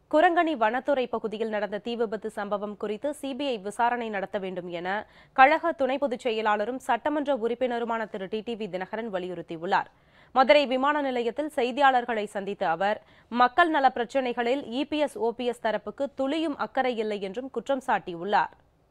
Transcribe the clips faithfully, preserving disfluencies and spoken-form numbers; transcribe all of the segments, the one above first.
குரங்கணி வனத்துறை பகுதியில் நடந்த தீ விபத்து சம்பவம் குறித்து சிபிஐ விசாரணை நடத்த வேண்டும் என கழக துணை பொதுச் செயலாளரும் சட்டமன்ற உறுப்பினருமான திரு டிடிவி தினகரன் வலியுறுத்தியுள்ளார். மதுரை விமான நிலையத்தில் செய்தியாளர்களை சந்தித்த அவர், மக்கள் நல பிரச்சினைகளில் இபிஎஸ் ஓபிஎஸ் தரப்புக்கு துளியும் அக்கறை இல்லை என்றும் குற்றம் சாட்டியுள்ளார்.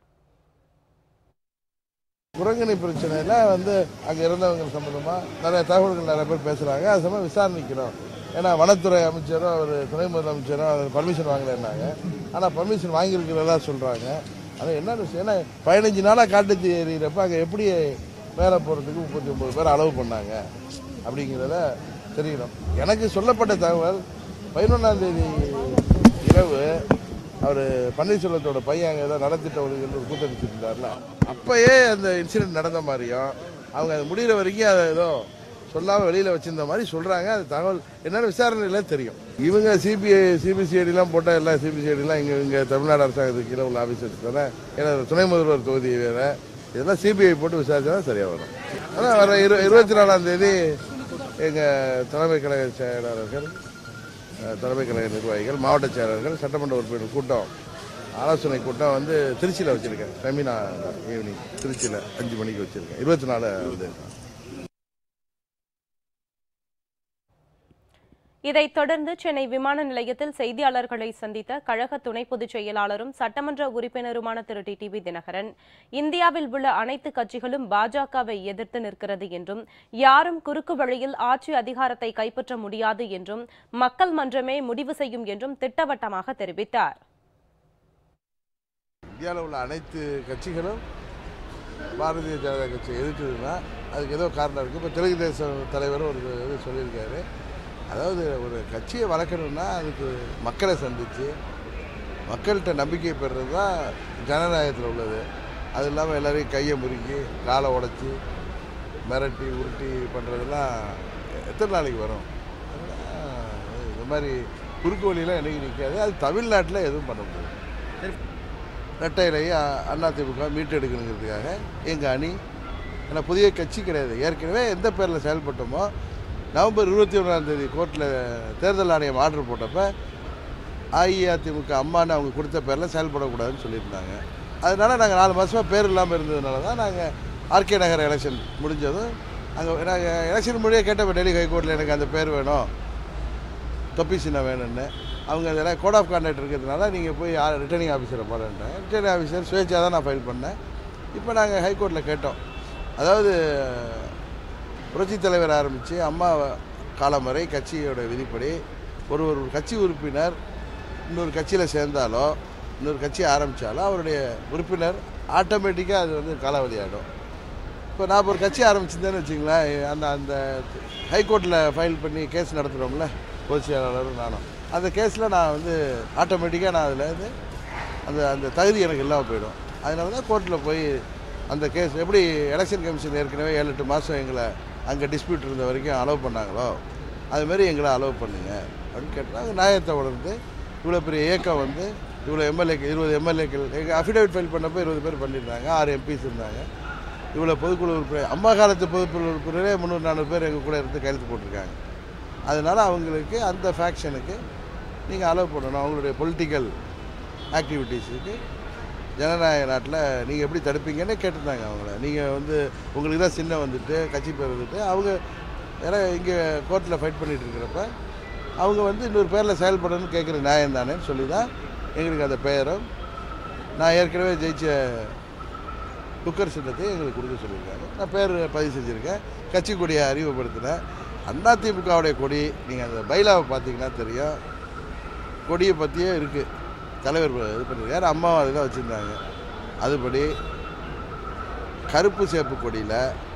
குரங்கணி பிரச்சனையில வந்து அங்க இருந்தவங்க சம்பந்தமா நிறைய தகவல்கள் நிறைய பேர் பேசுறாங்க. அது சம்பந்தம் விசாரணிக்கிறோம். ஏன்னா வனத்துறை அமைச்சரும் அவர் துணை முதலமைச்சரும் அவர் பர்மிஷன் வாங்கலைன்னாங்க. ஆனால் பர்மிஷன் வாங்கியிருக்கிறதா சொல்கிறாங்க. அது என்ன விஷயம், ஏன்னா பதினஞ்சு நாளாக காட்டு எறிகிறப்ப அங்கே எப்படி மேலே போகிறதுக்கு முப்பத்தி ஒம்பது பேர் அளவு பண்ணாங்க அப்படிங்கிறத தெரியணும். எனக்கு சொல்லப்பட்ட தகவல் பதினொன்றாம் தேதி இரவு அவர் பன்னீர்செல்வத்தோட பையன் அங்கே ஏதோ நடத்திட்ட ஒரு கூட்டணிச்சுட்டு இருந்தார்ல, அப்பயே அந்த இன்சிடென்ட் நடந்த மாதிரியும் அவங்க அது முடிகிற வரைக்கும் அதை ஏதோ சொல்லாமல் வெளியில் வச்சிருந்த மாதிரி சொல்கிறாங்க. அது தகவல் என்னென்ன விசாரணையில் தெரியும். இவங்க சிபிஐ சிபிசிஐடிலாம் போட்டால் எல்லாம் சிபிசிஐடிலாம் இங்கே இங்கே தமிழ்நாடு அரசாங்கத்துக்கு கீழே உள்ள ஆஃபீஸர்ஸ் தானே. ஏன்னா துணை முதல்வர் தொகுதி வேறு, இதெல்லாம் சிபிஐ போட்டு விசாரிச்சா தான் சரியாக வரும். ஆனால் வர இரு இருபத்தி நாலாம் தேதி எங்கள் தலைமை கழக செயலாளர்கள், தலைமை கழக நிர்வாகிகள், மாவட்ட செயலாளர்கள், சட்டமன்ற உறுப்பினர் கூட்டம், ஆலோசனை கூட்டம் வந்து திருச்சியில் வச்சுருக்கேன். செமினார் ஈவினிங் திருச்சியில் அஞ்சு மணிக்கு வச்சுருக்கேன். இருபத்தி நாலு வந்து இதைத் தொடர்ந்து சென்னை விமான நிலையத்தில் செய்தியாளர்களை சந்தித்த கழக துணை பொதுச் செயலாளரும் சட்டமன்ற உறுப்பினருமான திரு டிடிவி தினகரன், இந்தியாவில் உள்ள அனைத்து கட்சிகளும் பாஜகவை எதிர்த்து நிற்கிறது என்றும், யாரும் குறுக்கு வழியில் ஆட்சி அதிகாரத்தை கைப்பற்ற முடியாது என்றும், மக்கள் மன்றமே முடிவு செய்யும் என்றும் திட்டவட்டமாக தெரிவித்தார். இந்தியாவில் உள்ள அனைத்து கட்சிகளும் பாரதிய ஜனதா கட்சி எதிர்க்குதுன்னா அதுக்கு ஏதோ காரணம் இருக்குது. இப்போ தெலுங்கு தேசம் தலைவர் ஒரு இது சொல்லியிருக்காரு. அதாவது ஒரு கட்சியை வளர்க்கணும்னா அதுக்கு மக்களை சந்தித்து மக்கள்கிட்ட நம்பிக்கை பெறுறது தான் ஜனநாயகத்தில் உள்ளது. அது இல்லாமல் எல்லோரையும் கையை முறுக்கி காலை உடச்சி மிரட்டி உருட்டி பண்ணுறதுலாம் எத்தனை நாளைக்கு வரும்? இந்த மாதிரி குறுக்கு வழியெல்லாம் என்னைக்கு நிற்காது. அது தமிழ்நாட்டில் எதுவும் பண்ண முடியாது. ரெட்டையிலேயே அதிமுக மீட்டெடுக்கணுங்கிறதுக்காக எங்கள் அணி, ஏன்னா புதிய கட்சி கிடையாது, ஏற்கனவே எந்த பேரில் செயல்பட்டோமோ நவம்பர் இருபத்தி ஒன்றாம் தேதி கோர்ட்டில் தேர்தல் ஆணையம் ஆர்டர் போட்டப்போ அஇஅதிமுக அம்மான்னு அவங்க கொடுத்த பேரில் செயல்படக்கூடாதுன்னு சொல்லியிருந்தாங்க. அதனால் நாங்கள் நாலு மாதமாக பேர் இல்லாமல் இருந்ததுனால தான் நாங்கள் ஆர்கே நகர் எலெக்ஷன் முடிஞ்சதும் அங்கே நாங்கள் எலெக்ஷன் முடிய கேட்டப்போ டெல்லி ஹைகோர்ட்டில் எனக்கு அந்த பேர் வேணும், தொப்பி சின்னம் வேணும்னு. அவங்க அதில் கோட் ஆஃப் கான்டாக்ட் இருக்கிறதுனால நீங்கள் போய் ரிட்டர்னிங் ஆஃபீஸரை பாருன்ட்டாங்க. ரிட்டர்னிங் ஆஃபீஸர் சுயேட்சா தான் நான் ஃபைல் பண்ணேன். இப்போ நாங்கள் ஹைகோர்ட்டில் கேட்டோம். அதாவது புரட்சித் தலைவர் ஆரம்பித்து அம்மா காலம் வரை கட்சியோட விதிப்படி ஒரு ஒரு கட்சி உறுப்பினர் இன்னொரு கட்சியில் சேர்ந்தாலோ இன்னொரு கட்சி ஆரம்பித்தாலோ அவருடைய உறுப்பினர் ஆட்டோமேட்டிக்காக அது வந்து காலாவதி ஆகிடும். இப்போ நான் ஒரு கட்சி ஆரம்பிச்சிருந்தேன்னு வச்சுங்களேன், அந்த அந்த ஹைகோர்ட்டில் ஃபைல் பண்ணி கேஸ் நடத்துகிறோம்ல பொதுச் செயலாளரும் நானும், அந்த கேஸில் நான் வந்து ஆட்டோமேட்டிக்காக நான் அதில் வந்து அந்த அந்த தகுதி எனக்கு இல்லாமல் போயிடும். அதனால தான் கோர்ட்டில் போய் அந்த கேஸ் எப்படி எலெக்ஷன் கமிஷன் ஏற்கனவே ஏழு எட்டு மாதம் எங்களை அங்கே டிஸ்பியூட் இருந்த வரைக்கும் அலோவ் பண்ணாங்களோ அதுமாரி எங்களை அலோவ் பண்ணுங்க அப்படின்னு கேட்டால் நியாயத்தை உணர்ந்து இவ்வளோ பெரிய இயக்கம் வந்து இவ்வளோ எம்எல்ஏக்கள் இருபது எம்எல்ஏக்கள் எங்கள் அஃபிடேவிட் ஃபைல் பண்ணப்போ இருபது பேர் பண்ணியிருந்தாங்க, ஆறு எம்பிஸ் இருந்தாங்க. இவ்வளோ பொதுக்குழு உறுப்பினர் அம்மா காலத்து பொதுக்குழு உறுப்பினரே முந்நூறு நானூறு பேர் எங்கள் கூட இருந்து கையெழுத்து போட்டிருக்காங்க. அதனால் அவங்களுக்கு அந்த ஃபேக்ஷனுக்கு நீங்கள் அலோவ் பண்ணணும். அவங்களுடைய பொலிட்டிக்கல் ஆக்டிவிட்டீஸுக்கு ஜனநாயக நாட்டில் நீங்கள் எப்படி தடுப்பீங்கன்னு கேட்டிருந்தாங்க அவங்கள. நீங்கள் வந்து உங்களுக்கு தான் சின்ன வந்துட்டு கட்சி பேர் வந்துட்டு அவங்க ஏன்னா இங்கே கோர்ட்டில் ஃபைட் பண்ணிகிட்டு இருக்கிறப்ப அவங்க வந்து இன்னொரு பேரில் செயல்படணும்னு கேட்குற நியாயம் தானேன்னு சொல்லி தான் எங்களுக்கு அந்த பெயரும் நான் ஏற்கனவே ஜெயிச்ச குக்கர் சின்னத்தை எங்களுக்கு கொடுக்க சொல்லியிருக்காங்க. நான் பேர் பதிவு செஞ்சுருக்கேன், கட்சி கொடியை அறிமுகப்படுத்தினேன். அதிமுகவுடைய கொடி நீங்கள் அந்த பைலாவை பார்த்தீங்கன்னா தெரியும், கொடியை பற்றியே இருக்குது. தலைவர் இது பண்ணியிருக்காரு, அம்மாவும் அதுதான் வச்சுருந்தாங்க. அதுபடி கருப்பு சேப்பு கொடியில்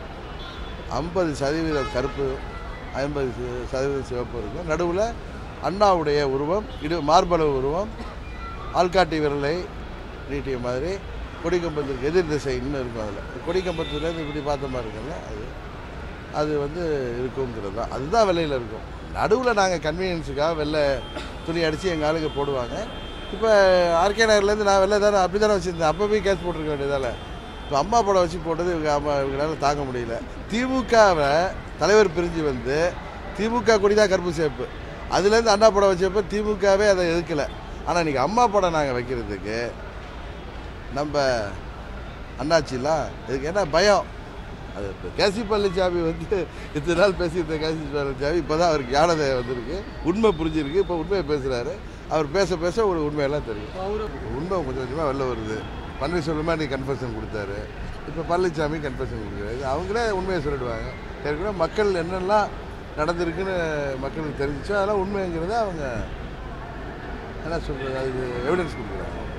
ஐம்பது சதவீதம் கருப்பு ஐம்பது சதவீதம் சிவப்பு இருக்கும். நடுவில் அண்ணாவுடைய உருவம், இடு மார்பளவு உருவம், ஆள்காட்டி விரலை நீட்டிய மாதிரி கொடிக்கம்பத்திற்கு எதிர் திசைன்னு இருக்கும். அதில் கொடிக்கம்பத்துலேருந்து இப்படி பார்த்த மாதிரி இருக்குல்ல, அது அது வந்து இருக்குங்கிறது தான். அதுதான் வெள்ளையில் இருக்கும். நடுவில் நாங்கள் கன்வீனியன்ஸுக்காக வெள்ளை துணி அடித்து எங்கள் ஆளுங்க போடுவாங்க. இப்போ ஆர்கே நகர்லேருந்து நான் வெளில தானே அப்படி தானே வச்சுருந்தேன், அப்போ போய் கேஸ் போட்டிருக்க வேண்டியதால். இப்போ அம்மா படம் வச்சு போட்டது இவங்க அம்மா இவங்களால தாங்க முடியல. திமுகவை தலைவர் பிரிஞ்சு வந்து திமுக கொடி தான் கருப்பு சேப்பு, அதுலேருந்து அண்ணா படம் வச்சப்போ திமுகவே அதை எதிர்க்கலை. ஆனால் இன்றைக்கி அம்மா படம் நாங்கள் வைக்கிறதுக்கு நம்ம அண்ணாச்சிலாம் இதுக்கு என்ன பயம். அது இப்போ கேசி பழனிசாமி வந்து இத்தனை நாள் பேசியிருந்த கேசி பழனிசாமி இப்போ தான் அவருக்கு ஞானதை வந்திருக்கு, உண்மை புரிஞ்சிருக்கு, இப்போ உண்மையை பேசுகிறாரு. அவர் பேச பேச ஒரு உண்மையெல்லாம் தெரியும். உண்மை கொஞ்சம் கொஞ்சமாக வெளில வருது. பன்னீர்செல்வமாக நீ கன்ஃபெஷன் கொடுத்தாரு, இப்போ பழனிசாமி கன்ஃபெஷன் கொடுக்குறாரு. அவங்களே உண்மையை சொல்லிடுவாங்க. ஏற்கனவே மக்கள் என்னெல்லாம் நடந்திருக்குன்னு மக்களுக்கு தெரிஞ்சிச்சோ அதெல்லாம் உண்மைங்கிறத அவங்க என்ன சொல்கிறது, அதுக்கு எவிடன்ஸ் கொடுக்குறாங்க.